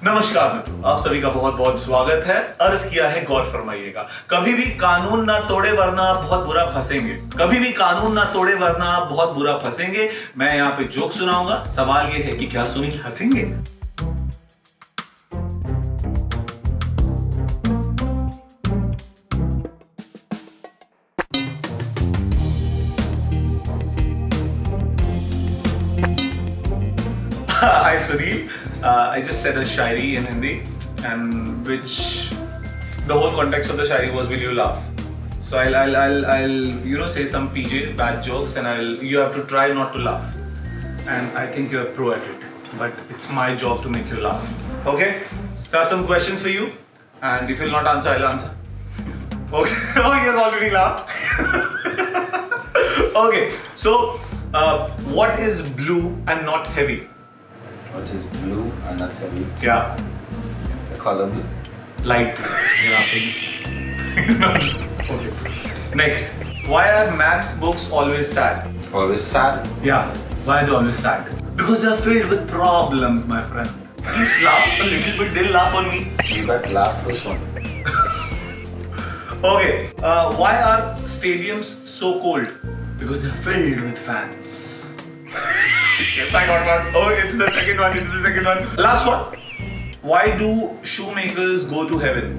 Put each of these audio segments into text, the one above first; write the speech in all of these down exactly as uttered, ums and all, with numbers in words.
नमस्कार मित्रों, आप सभी का बहुत बहुत स्वागत है। अर्ज किया है, गौर फरमाइएगा। कभी भी कानून ना तोड़े वरना आप बहुत बुरा फंसेंगे। कभी भी कानून ना तोड़े वरना आप बहुत बुरा फंसेंगे। मैं यहाँ पे जोक सुनाऊंगा। सवाल ये है कि क्या सुनील हंसेंगे? Hi Sunil, uh, I just said a shairi in Hindi, and which the whole context of the shairi was, will you laugh? So I'll, I'll, I'll, I'll you know, say some P Js, bad jokes, and I'll, you have to try not to laugh. And I think you're pro at it, but it's my job to make you laugh. Okay? So I have some questions for you, and if you'll not answer, I'll answer. Okay? Oh, he has already laughed. Okay, so uh, what is blue and not heavy? What is blue and not heavy? Yeah. The color blue. Light. You're laughing. Okay. Next. Why are maths books always sad? Always sad. Yeah. Why are they always sad? Because they are filled with problems, my friend. Please laugh a little bit. They'll laugh on me. You better laugh for one. Okay. Uh, why are stadiums so cold? Because they are filled with fans. Yes, I got one. Oh, it's the second one. It's the second one. Last one. Why do shoemakers go to heaven?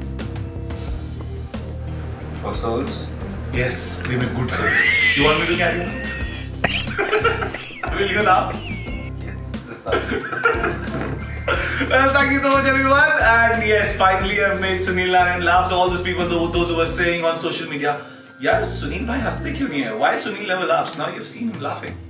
For souls? Yes, they make good souls. You want me to carry on? Will you laugh? Yes, this time. Well, thank you so much, everyone. And yes, finally, I've made Sunil Narayan laugh. So all those people, those who were saying on social media, "Yeah, Sunil bhai, haste kyun nahi hai? Why Sunil never laughs?" Now you've seen him laughing.